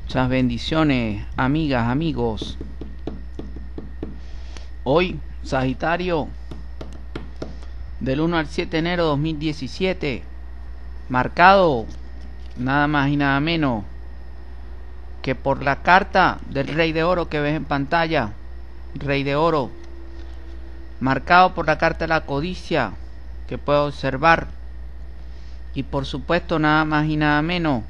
Muchas bendiciones, amigas, amigos. Hoy, Sagitario, del 1 al 7 de enero de 2017, marcado nada más y nada menos que por la carta del Rey de Oro que ves en pantalla. Rey de Oro, marcado por la carta de la codicia que puedo observar, y por supuesto nada más y nada menos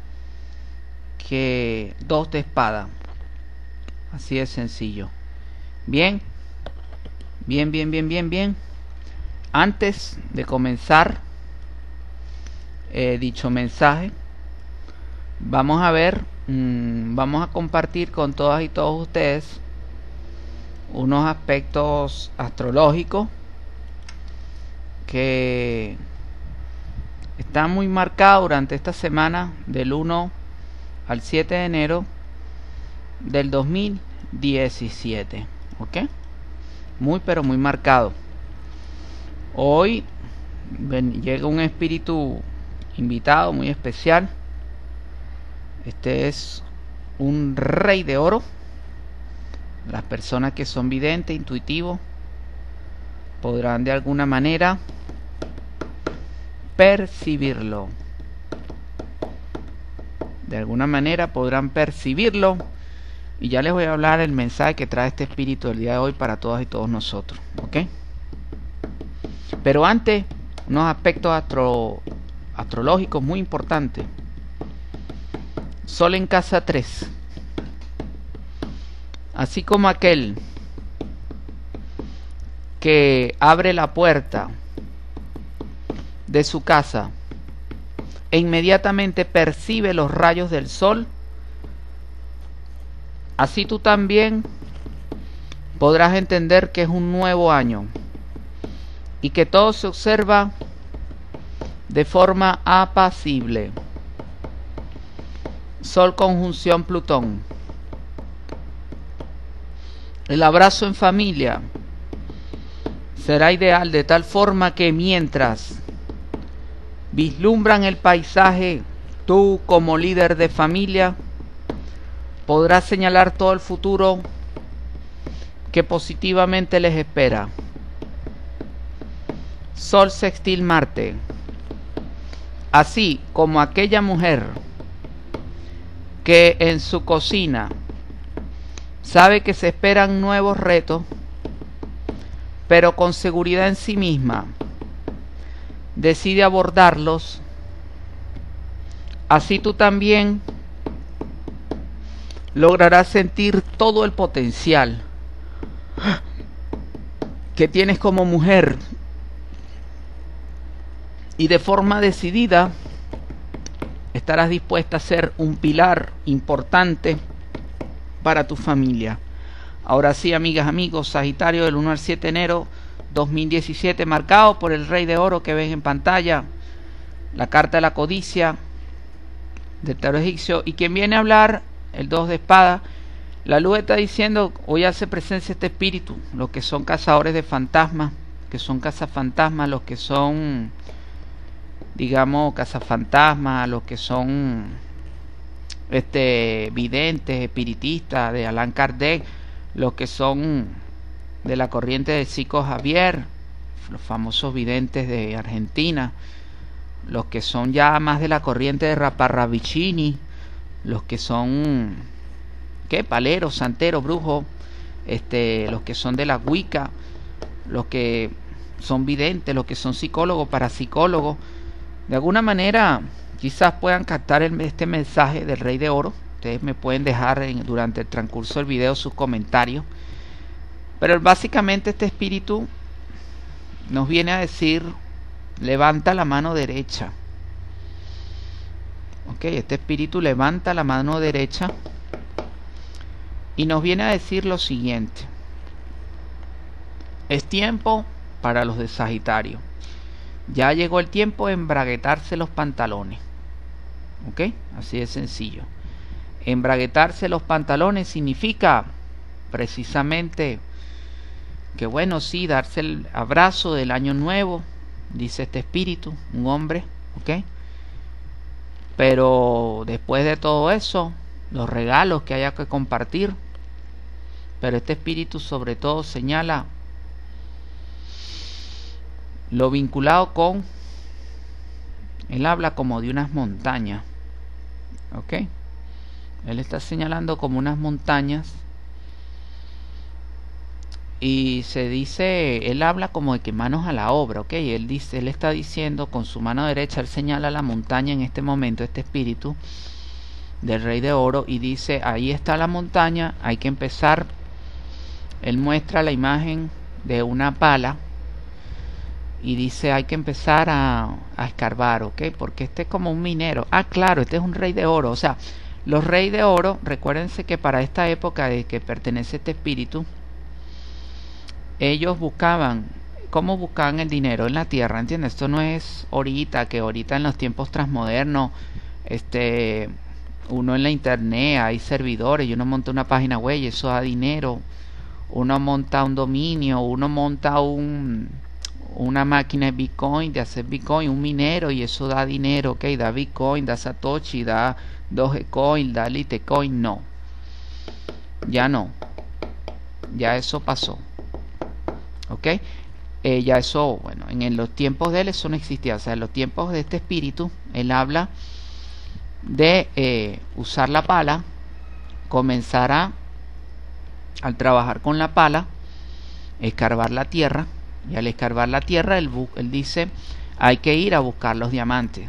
que 2 de espada. Así de sencillo. Bien. Antes de comenzar dicho mensaje, vamos a ver, vamos a compartir con todas y todos ustedes unos aspectos astrológicos que están muy marcados durante esta semana del 1 al 7 de enero del 2017. ¿Ok? Muy pero muy marcado. Hoy llega un espíritu invitado muy especial. Este es un Rey de Oro. Las personas que son videntes, intuitivos, podrán de alguna manera percibirlo. De alguna manera podrán percibirlo. Y ya les voy a hablar el mensaje que trae este espíritu el día de hoy para todas y todos nosotros. ¿Ok? Pero antes, unos aspectos astrológicos muy importantes. Sol en casa 3. Así como aquel que abre la puerta de su casa e inmediatamente percibe los rayos del sol, así tú también podrás entender que es un nuevo año y que todo se observa de forma apacible. Sol conjunción Plutón. El abrazo en familia será ideal de tal forma que mientras vislumbran el paisaje, tú como líder de familia podrás señalar todo el futuro que positivamente les espera. Sol sextil Marte. Así como aquella mujer que en su cocina sabe que se esperan nuevos retos, pero con seguridad en sí misma decide abordarlos, así tú también lograrás sentir todo el potencial que tienes como mujer y de forma decidida estarás dispuesta a ser un pilar importante para tu familia. Ahora sí, amigas, amigos, Sagitario, del 1 al 7 de enero 2017, marcado por el Rey de Oro que ves en pantalla, la carta de la codicia del tarot egipcio, y quien viene a hablar, el 2 de espada. La luz está diciendo, hoy hace presencia este espíritu, los que son cazadores de fantasmas, que son cazafantasmas, los que son, digamos, cazafantasmas, los que son videntes, espiritistas de Allan Kardec, los que son de la corriente de Psycho Javier, los famosos videntes de Argentina, los que son ya más de la corriente de Parravicini, los que son paleros, santeros, brujos, los que son de la Wicca, los que son videntes, los que son psicólogos, parapsicólogos. De alguna manera quizás puedan captar este mensaje del Rey de Oro. Ustedes me pueden dejar durante el transcurso del video sus comentarios. Pero básicamente este espíritu nos viene a decir, levanta la mano derecha. Ok, este espíritu levanta la mano derecha y nos viene a decir lo siguiente. Es tiempo para los de Sagitario. Ya llegó el tiempo de embraguetarse los pantalones. Ok, así de sencillo. Embraguetarse los pantalones significa precisamente que, bueno, sí, darse el abrazo del año nuevo, dice este espíritu, un hombre, ok. Pero después de todo eso, los regalos que haya que compartir, pero este espíritu sobre todo señala lo vinculado con, él habla como de unas montañas, ¿ok? Él está señalando como unas montañas y se dice, él habla como de que manos a la obra, ¿ok? Él dice, él está diciendo con su mano derecha, él señala la montaña en este momento, este espíritu del Rey de Oro, y dice, ahí está la montaña, hay que empezar. Él muestra la imagen de una pala y dice, hay que empezar a escarbar, ¿ok? Porque este es como un minero. Ah, claro, este es un Rey de Oro. O sea, los Reyes de Oro, recuérdense que para esta época de que pertenece este espíritu, ellos buscaban, ¿cómo buscaban el dinero? En la tierra, ¿entiendes? Esto no es ahorita, que ahorita en los tiempos transmodernos, uno en la internet hay servidores y uno monta una página web y eso da dinero. Uno monta un dominio, uno monta una máquina de Bitcoin, de hacer Bitcoin, un minero, y eso da dinero, ¿ok? Da Bitcoin, da Satoshi, da Dogecoin, da Litecoin. No, ya no, ya eso pasó, ¿ok? Ya eso, bueno, en los tiempos de él eso no existía. O sea, en los tiempos de este espíritu, él habla de usar la pala, comenzar al trabajar con la pala, escarbar la tierra, y al escarbar la tierra él dice, hay que ir a buscar los diamantes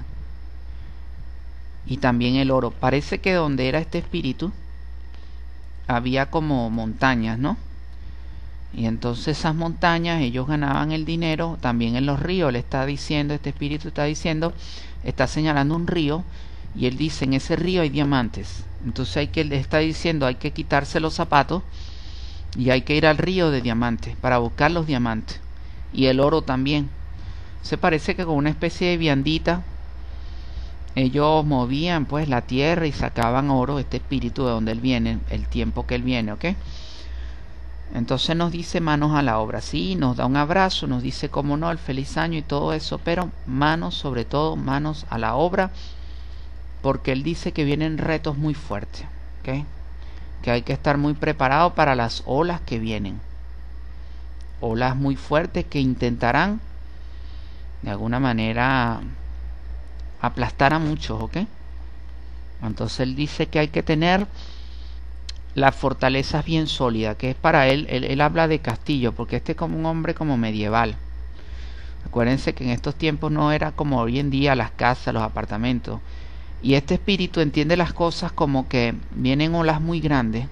y también el oro. Parece que donde era este espíritu había como montañas, ¿no? Y entonces esas montañas ellos ganaban el dinero. También en los ríos, le está diciendo, este espíritu está diciendo, está señalando un río, y él dice, en ese río hay diamantes. Entonces le está diciendo, hay que quitarse los zapatos y hay que ir al río de diamantes para buscar los diamantes y el oro también. Se parece que con una especie de viandita ellos movían pues la tierra y sacaban oro. Este espíritu de donde él viene, el tiempo que él viene, ¿ok? Entonces nos dice manos a la obra. Sí, nos da un abrazo, nos dice cómo no, el feliz año y todo eso, pero manos, sobre todo manos a la obra, porque él dice que vienen retos muy fuertes, ¿ok? Que hay que estar muy preparado para las olas que vienen, olas muy fuertes que intentarán de alguna manera aplastar a muchos, ¿ok? Entonces él dice que hay que tener las fortalezas bien sólidas, que es para él habla de castillo, porque este es como un hombre como medieval. Acuérdense que en estos tiempos no era como hoy en día las casas, los apartamentos. Y este espíritu entiende las cosas como que vienen olas muy grandes.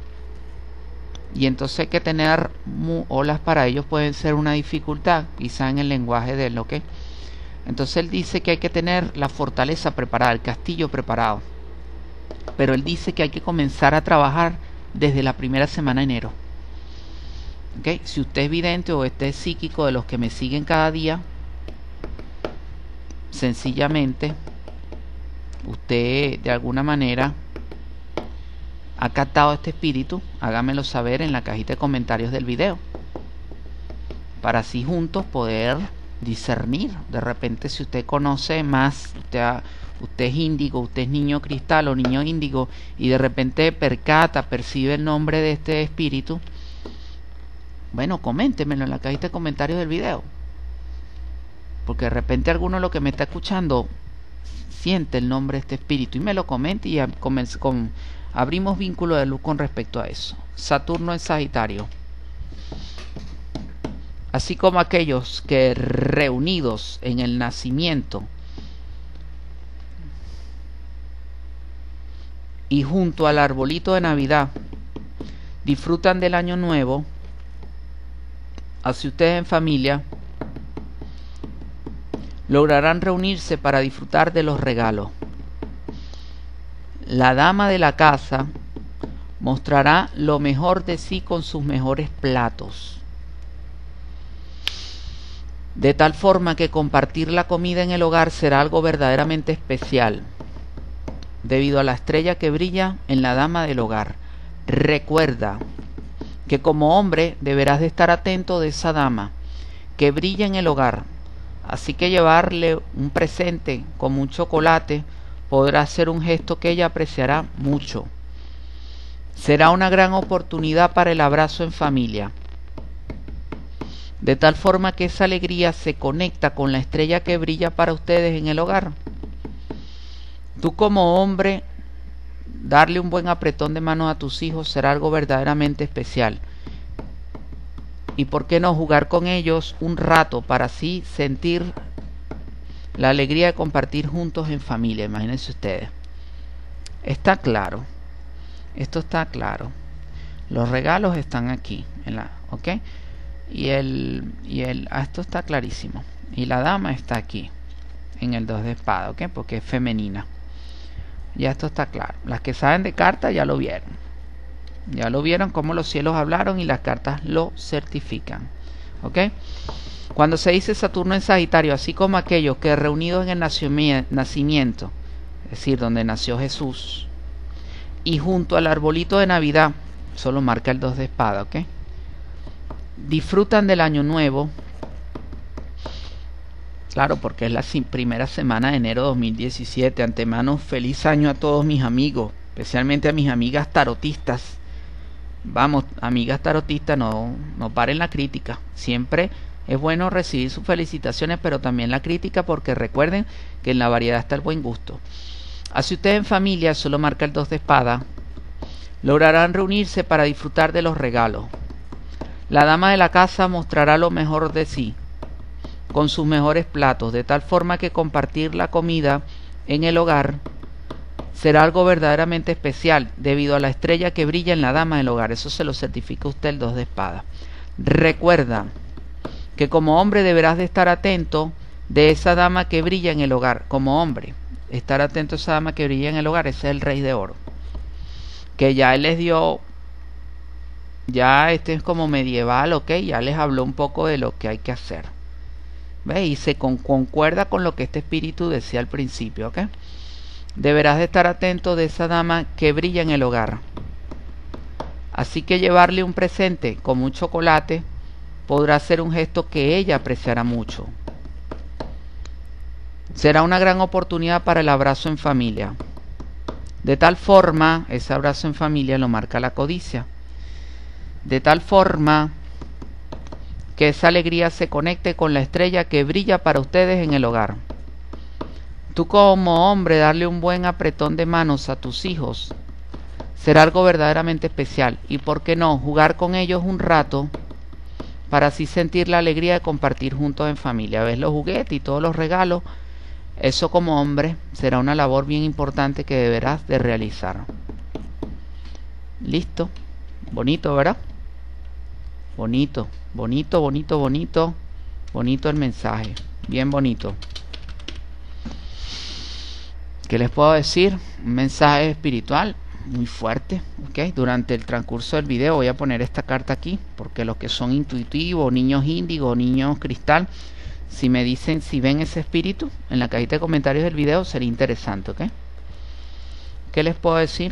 Y entonces hay que tener olas para ellos, pueden ser una dificultad, quizá en el lenguaje de él, ¿ok? Entonces él dice que hay que tener la fortaleza preparada, el castillo preparado. Pero él dice que hay que comenzar a trabajar desde la primera semana de enero. ¿Okay? Si usted es vidente o este es psíquico de los que me siguen cada día, sencillamente usted de alguna manera ha captado este espíritu, hágamelo saber en la cajita de comentarios del video, para así juntos poder discernir. De repente, si usted conoce más, usted es índigo, usted es niño cristal o niño índigo, y de repente percibe el nombre de este espíritu, bueno, coméntemelo en la cajita de comentarios del video, porque de repente alguno de los que me está escuchando siente el nombre de este espíritu y me lo comente, y abrimos vínculo de luz con respecto a eso. Saturno en Sagitario. Así como aquellos que reunidos en el nacimiento y junto al arbolito de Navidad disfrutan del año nuevo, así ustedes en familia lograrán reunirse para disfrutar de los regalos. La dama de la casa mostrará lo mejor de sí con sus mejores platos, de tal forma que compartir la comida en el hogar será algo verdaderamente especial, debido a la estrella que brilla en la dama del hogar. Recuerda que como hombre deberás de estar atento de esa dama que brilla en el hogar, así que llevarle un presente como un chocolate podrá ser un gesto que ella apreciará mucho. Será una gran oportunidad para el abrazo en familia, de tal forma que esa alegría se conecta con la estrella que brilla para ustedes en el hogar. Tú como hombre, darle un buen apretón de mano a tus hijos será algo verdaderamente especial. Y por qué no jugar con ellos un rato para así sentir la alegría de compartir juntos en familia. Imagínense ustedes. Está claro. Esto está claro. Los regalos están aquí, ¿ok? Esto está clarísimo. Y la dama está aquí, en el 2 de espada, ¿ok? Porque es femenina. Ya esto está claro. Las que saben de cartas ya lo vieron. Ya lo vieron cómo los cielos hablaron y las cartas lo certifican, ¿ok? Cuando se dice Saturno en Sagitario, así como aquellos que reunidos en el nacimiento, es decir, donde nació Jesús, y junto al arbolito de Navidad, solo marca el 2 de espada, ¿ok? Disfrutan del año nuevo, claro, porque es la primera semana de enero de 2017. Antemano, feliz año a todos mis amigos, especialmente a mis amigas tarotistas. Vamos, amigas tarotistas, no paren la crítica. Siempre es bueno recibir sus felicitaciones, pero también la crítica, porque recuerden que en la variedad está el buen gusto. Así ustedes en familia, solo marca el 2 de espada, lograrán reunirse para disfrutar de los regalos. La dama de la casa mostrará lo mejor de sí, con sus mejores platos, de tal forma que compartir la comida en el hogar será algo verdaderamente especial, debido a la estrella que brilla en la dama del hogar. Eso se lo certifica usted el 2 de espada. Recuerda que como hombre deberás de estar atento de esa dama que brilla en el hogar. Como hombre, estar atento a esa dama que brilla en el hogar. Ese es el rey de oro, que ya él les dio, ya este es como medieval, ok, ya les habló un poco de lo que hay que hacer. ¿Ve? Y se concuerda con lo que este espíritu decía al principio, ok. Deberás de estar atento de esa dama que brilla en el hogar. Así que llevarle un presente como un chocolate podrá ser un gesto que ella apreciará mucho. Será una gran oportunidad para el abrazo en familia. De tal forma, ese abrazo en familia lo marca la codicia. De tal forma que esa alegría se conecte con la estrella que brilla para ustedes en el hogar. Tú como hombre, darle un buen apretón de manos a tus hijos será algo verdaderamente especial. Y por qué no, jugar con ellos un rato para así sentir la alegría de compartir juntos en familia. ¿Ves los juguetes y todos los regalos? Eso como hombre será una labor bien importante que deberás de realizar. Listo. Bonito, ¿verdad? Bonito, bonito, bonito, bonito. Bonito el mensaje. Bien bonito. ¿Qué les puedo decir? Un mensaje espiritual muy fuerte, ¿ok? Durante el transcurso del video voy a poner esta carta aquí, porque los que son intuitivos, niños índigo, niños cristal, si me dicen si ven ese espíritu en la cajita de comentarios del video, sería interesante, ¿ok? ¿Qué les puedo decir?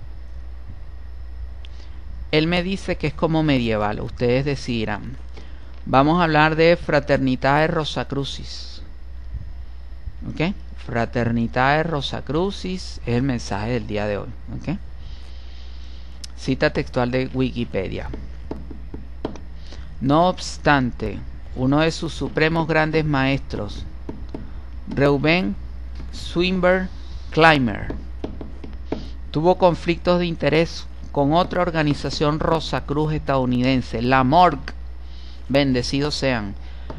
Él me dice que es como medieval, ustedes decidirán. Vamos a hablar de Fraternitatis Rosacrucis, ¿ok? Fraternitatis Rosacrucis es el mensaje del día de hoy, ¿ok? Cita textual de Wikipedia. No obstante, uno de sus supremos grandes maestros, Reuben Swinburne Clymer, tuvo conflictos de interés con otra organización Rosacruz estadounidense, la Morgue. Bendecidos sean.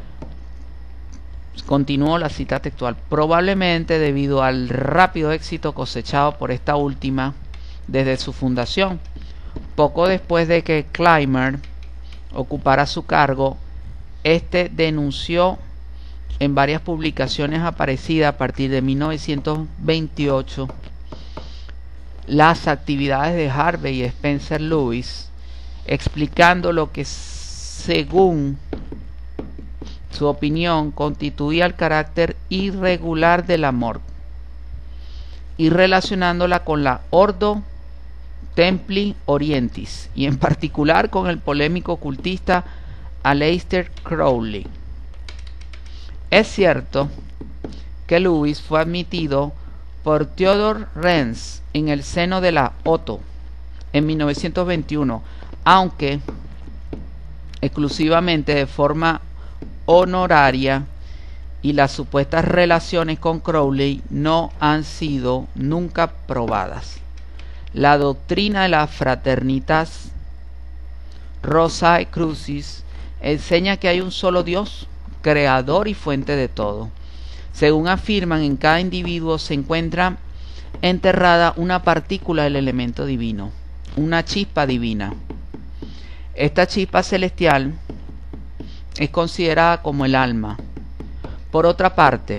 Continuó la cita textual. Probablemente debido al rápido éxito cosechado por esta última desde su fundación, poco después de que Clymer ocupara su cargo, este denunció en varias publicaciones aparecidas a partir de 1928 las actividades de Harvey y Spencer Lewis, explicando lo que según su opinión constituía el carácter irregular de la Morgue, y relacionándola con la Ordo Templi Orientis, y en particular con el polémico ocultista Aleister Crowley. Es cierto que Lewis fue admitido por Theodore Renz en el seno de la Otto, en 1921, aunque exclusivamente de forma honoraria, y las supuestas relaciones con Crowley no han sido nunca probadas. La doctrina de la Fraternitas Rosae Crucis enseña que hay un solo Dios, creador y fuente de todo. Según afirman, en cada individuo se encuentra enterrada una partícula del elemento divino, una chispa divina. Esta chispa celestial es considerada como el alma. Por otra parte,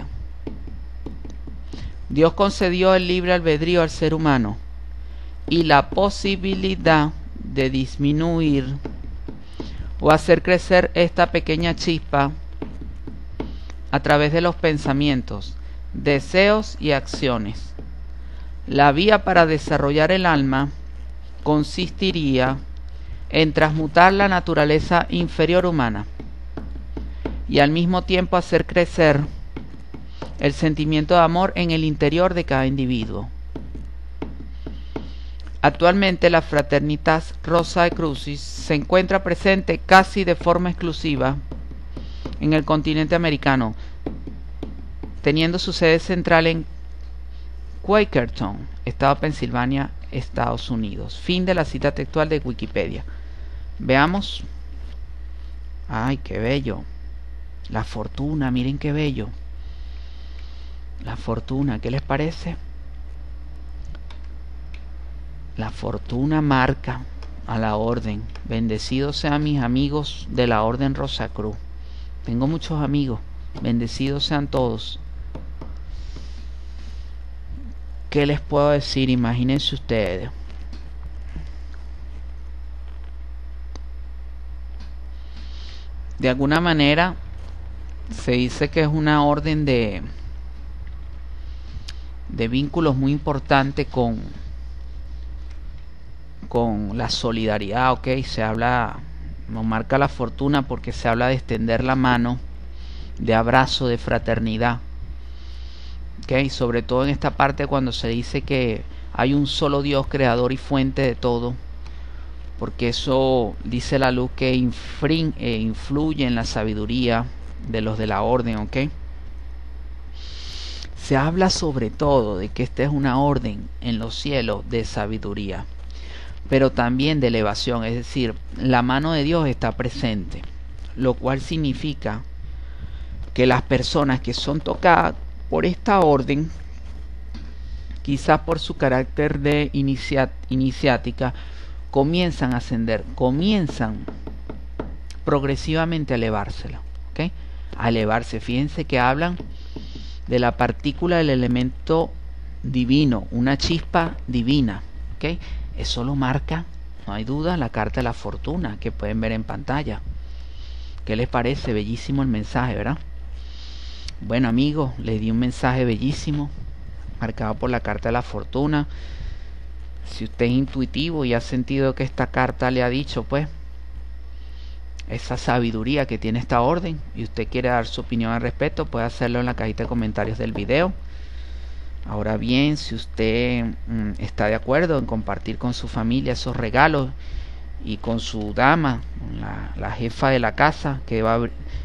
Dios concedió el libre albedrío al ser humano y la posibilidad de disminuir o hacer crecer esta pequeña chispa a través de los pensamientos, deseos y acciones. La vía para desarrollar el alma consistiría en transmutar la naturaleza inferior humana y al mismo tiempo hacer crecer el sentimiento de amor en el interior de cada individuo. Actualmente la Fraternitas Rosae Crucis se encuentra presente casi de forma exclusiva en el continente americano, teniendo su sede central en Quakertown, estado de Pensilvania, Estados Unidos. Fin de la cita textual de Wikipedia. Veamos. ¡Ay, qué bello! La fortuna, miren qué bello. La fortuna, ¿qué les parece? La fortuna marca a la orden. Bendecidos sean mis amigos de la Orden Rosacruz. Tengo muchos amigos. Bendecidos sean todos. ¿Qué les puedo decir? Imagínense ustedes. De alguna manera se dice que es una orden de vínculos muy importante con la solidaridad, ¿ok? Se habla, nos marca la fortuna porque se habla de extender la mano, de abrazo, de fraternidad, ¿ok? Sobre todo en esta parte cuando se dice que hay un solo Dios creador y fuente de todo, porque eso dice la luz que influye en la sabiduría de los de la orden, ¿ok? Se habla sobre todo de que esta es una orden en los cielos de sabiduría, pero también de elevación, es decir, la mano de Dios está presente, lo cual significa que las personas que son tocadas por esta orden, quizás por su carácter de iniciática, comienzan a ascender, comienzan progresivamente a elevársela, ¿ok? A elevarse. Fíjense que hablan de la partícula del elemento divino, una chispa divina, ¿ok? Eso lo marca, no hay duda, la carta de la fortuna que pueden ver en pantalla. ¿Qué les parece? Bellísimo el mensaje, ¿verdad? Bueno, amigos, les di un mensaje bellísimo marcado por la carta de la fortuna. Si usted es intuitivo y ha sentido que esta carta le ha dicho, pues, esa sabiduría que tiene esta orden, y usted quiere dar su opinión al respecto, puede hacerlo en la cajita de comentarios del video. Ahora bien, si usted está de acuerdo en compartir con su familia esos regalos y con su dama, la jefa de la casa, que va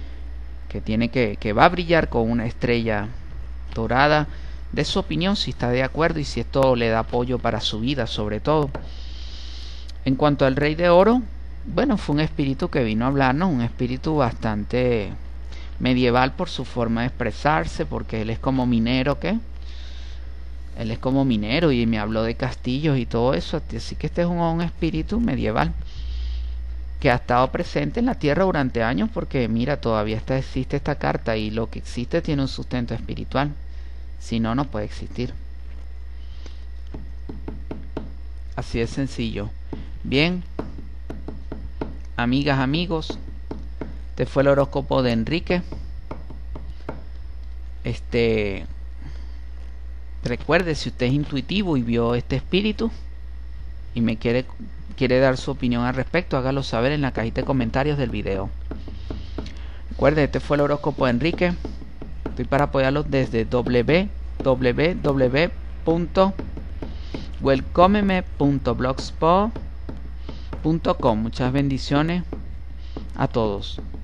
a brillar con una estrella dorada, de su opinión si está de acuerdo y si esto le da apoyo para su vida, sobre todo. En cuanto al Rey de Oro, bueno, fue un espíritu que vino a hablarnos, un espíritu bastante medieval por su forma de expresarse, porque él es como minero, ¿qué? Él es como minero y me habló de castillos y todo eso, así que este es un espíritu medieval que ha estado presente en la tierra durante años, porque mira, todavía existe esta carta y lo que existe tiene un sustento espiritual, si no, no puede existir. Así de sencillo. Bien, amigas, amigos, este fue el horóscopo de Enrique. Recuerde, si usted es intuitivo y vio este espíritu y me quiere dar su opinión al respecto, hágalo saber en la cajita de comentarios del video. Recuerde, este fue el horóscopo de Enrique. Estoy para apoyarlos desde www.anchor.fm welcomeme.blogspot.com. Muchas bendiciones a todos.